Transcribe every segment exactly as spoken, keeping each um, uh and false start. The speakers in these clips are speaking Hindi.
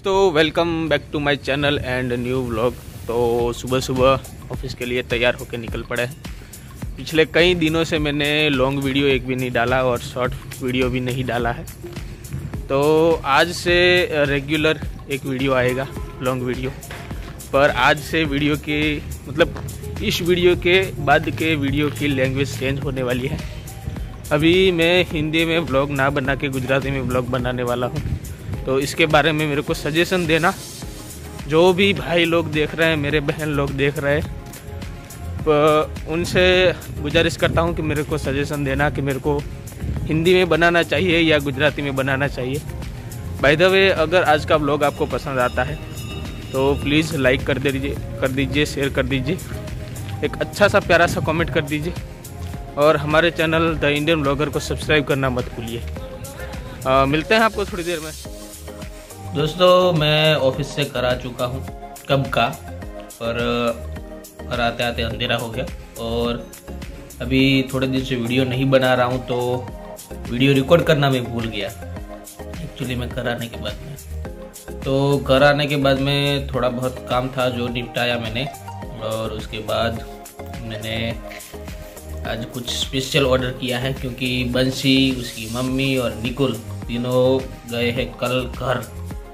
दोस्तों, welcome back to my channel and new vlog. तो सुबह सुबह ऑफिस के लिए तैयार होकर निकल पड़े हैं। पिछले कई दिनों से मैंने लॉन्ग वीडियो एक भी नहीं डाला और शॉर्ट वीडियो भी नहीं डाला है। तो आज से रेगुलर एक वीडियो आएगा, लॉन्ग वीडियो। पर आज से वीडियो के मतलब इस वीडियो के बाद के वीडियो की लैंग्वेज चेंज होने वाली है। अभी मैं हिंदी में व्लॉग ना बना के गुजराती में व्लॉग बनाने वाला हूँ। तो इसके बारे में मेरे को सजेशन देना। जो भी भाई लोग देख रहे हैं, मेरे बहन लोग देख रहे हैं, तो उनसे गुजारिश करता हूँ कि मेरे को सजेशन देना कि मेरे को हिंदी में बनाना चाहिए या गुजराती में बनाना चाहिए। बाय द वे, अगर आज का व्लॉग आपको पसंद आता है तो प्लीज़ लाइक कर दीजिए कर दीजिए शेयर कर दीजिए, एक अच्छा सा प्यारा सा कमेंट कर दीजिए और हमारे चैनल द इंडियन ब्लॉगर को सब्सक्राइब करना मत भूलिए। मिलते हैं आपको थोड़ी देर में। दोस्तों, मैं ऑफिस से घर आ चुका हूँ कब का, पर घर आते आते अंधेरा हो गया और अभी थोड़े दिन से वीडियो नहीं बना रहा हूँ। तो वीडियो रिकॉर्ड करना मैं भूल गया एक्चुअली मैं घर आने के बाद में। तो घर आने के बाद में थोड़ा बहुत काम था जो निपटाया मैंने, और उसके बाद मैंने आज कुछ स्पेशल ऑर्डर किया है क्योंकि बंसी, उसकी मम्मी और निकुल तीनों गए हैं कल घर।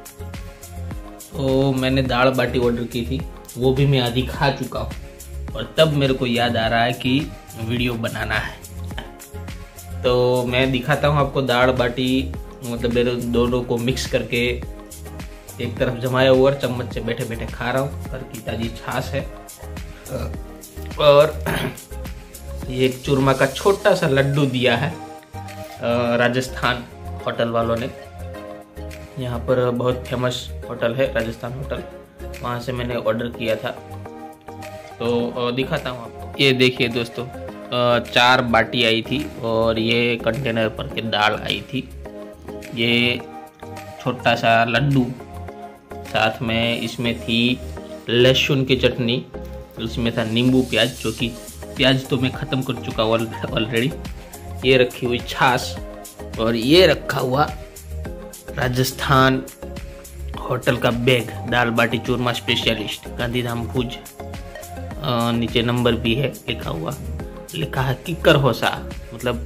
तो मैंने दाल बाटी ऑर्डर की थी, वो भी मैं आधी खा चुका हूँ और तब मेरे को याद आ रहा है कि वीडियो बनाना है। तो मैं दिखाता हूँ आपको दाल बाटी, मतलब मेरे दोनों को मिक्स करके एक तरफ जमाया हुआ और चम्मच से बैठे बैठे खा रहा हूँ। घर की ताजी छाछ है और ये एक चूरमा का छोटा सा लड्डू दिया है राजस्थान होटल वालों ने। यहाँ पर बहुत फेमस होटल है राजस्थान होटल, वहाँ से मैंने ऑर्डर किया था। तो दिखाता हूँ आपको। ये देखिए दोस्तों, चार बाटी आई थी और ये कंटेनर पर के दाल आई थी। ये छोटा सा लड्डू, साथ में इसमें थी लहसुन की चटनी, इसमें था नींबू प्याज, जो कि प्याज तो मैं ख़त्म कर चुका हूँ ऑलरेडी। ये रखी हुई छाछ और ये रखा हुआ राजस्थान होटल का बैग, दाल बाटी चूरमा स्पेशलिस्ट गांधीधाम भुज। नीचे नंबर भी है लिखा हुआ, लिखा है किकर हो सा, मतलब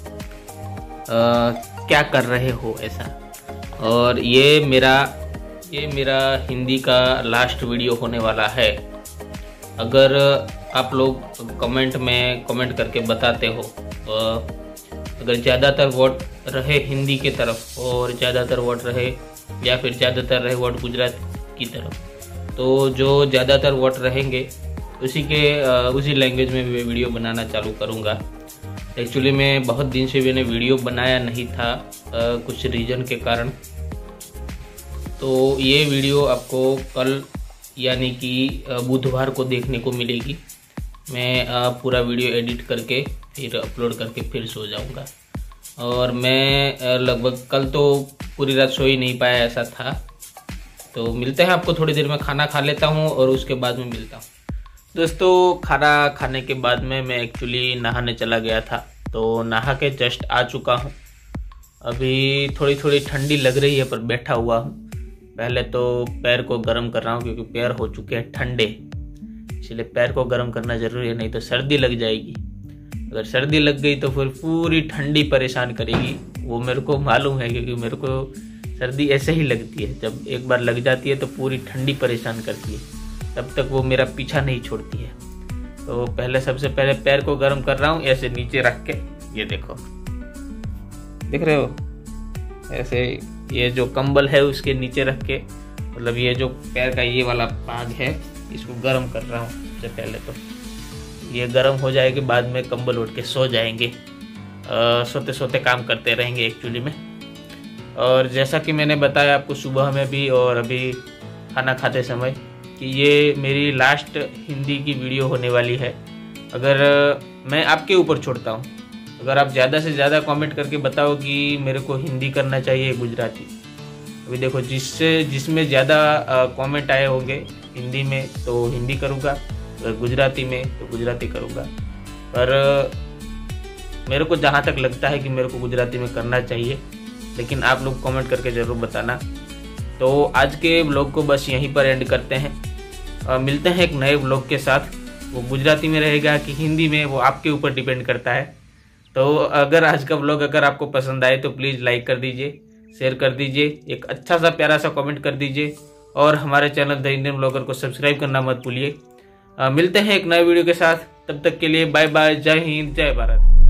आ, क्या कर रहे हो ऐसा। और ये मेरा ये मेरा हिंदी का लास्ट वीडियो होने वाला है। अगर आप लोग कमेंट में कमेंट करके बताते हो, तो अगर ज़्यादातर वोट रहे हिंदी के तरफ और ज़्यादातर वोट रहे या फिर ज़्यादातर रहे वोट गुजरात की तरफ, तो जो ज़्यादातर वोट रहेंगे उसी के उसी लैंग्वेज में मैं वीडियो बनाना चालू करूँगा। एक्चुअली मैं बहुत दिन से मैंने वीडियो बनाया नहीं था कुछ रीज़न के कारण। तो ये वीडियो आपको कल यानी कि बुधवार को देखने को मिलेगी। मैं पूरा वीडियो एडिट करके फिर अपलोड करके फिर सो जाऊंगा। और मैं लगभग कल तो पूरी रात सो ही नहीं पाया, ऐसा था। तो मिलते हैं आपको थोड़ी देर में, खाना खा लेता हूं और उसके बाद में मिलता हूं। दोस्तों, खाना खाने के बाद में मैं एक्चुअली नहाने चला गया था। तो नहा के जस्ट आ चुका हूँ। अभी थोड़ी थोड़ी ठंडी लग रही है पर बैठा हुआ हूँ। पहले तो पैर को गर्म कर रहा हूँ क्योंकि पैर हो चुके हैं ठंडे, इसलिए पैर को गर्म करना ज़रूरी है, नहीं तो सर्दी लग जाएगी। अगर सर्दी लग गई तो फिर पूरी ठंडी परेशान करेगी, वो मेरे को मालूम है क्योंकि मेरे को सर्दी ऐसे ही लगती है। जब एक बार लग जाती है तो पूरी ठंडी परेशान करती है, तब तक वो मेरा पीछा नहीं छोड़ती है। तो पहले सबसे पहले पैर को गर्म कर रहा हूँ, ऐसे नीचे रख के। ये देखो, देख रहे हो, ऐसे ये जो कंबल है उसके नीचे रख के, मतलब ये जो पैर का ये वाला पाग है इसको गर्म कर रहा हूँ सबसे पहले। तो ये गर्म हो जाएगी, बाद में कंबल उठ के सो जाएंगे, आ, सोते सोते काम करते रहेंगे एक्चुअली में। और जैसा कि मैंने बताया आपको सुबह में भी और अभी खाना खाते समय कि ये मेरी लास्ट हिंदी की वीडियो होने वाली है। अगर मैं आपके ऊपर छोड़ता हूँ, अगर आप ज़्यादा से ज़्यादा कमेंट करके बताओ कि मेरे को हिंदी करना चाहिए गुजराती, अभी देखो जिससे जिसमें ज़्यादा कमेंट आए होंगे हिंदी में तो हिंदी करूँगा, अगर गुजराती में तो गुजराती करूँगा। पर मेरे को जहाँ तक लगता है कि मेरे को गुजराती में करना चाहिए, लेकिन आप लोग कमेंट करके ज़रूर बताना। तो आज के ब्लॉग को बस यहीं पर एंड करते हैं। आ, मिलते हैं एक नए ब्लॉग के साथ। वो गुजराती में रहेगा कि हिंदी में, वो आपके ऊपर डिपेंड करता है। तो अगर आज का ब्लॉग अगर आपको पसंद आए तो प्लीज़ लाइक कर दीजिए, शेयर कर दीजिए, एक अच्छा सा प्यारा सा कमेंट कर दीजिए और हमारे चैनल द इंडियन ब्लॉगर को सब्सक्राइब करना मत भूलिए। मिलते हैं एक नए वीडियो के साथ, तब तक के लिए बाय बाय, जय हिंद, जय भारत।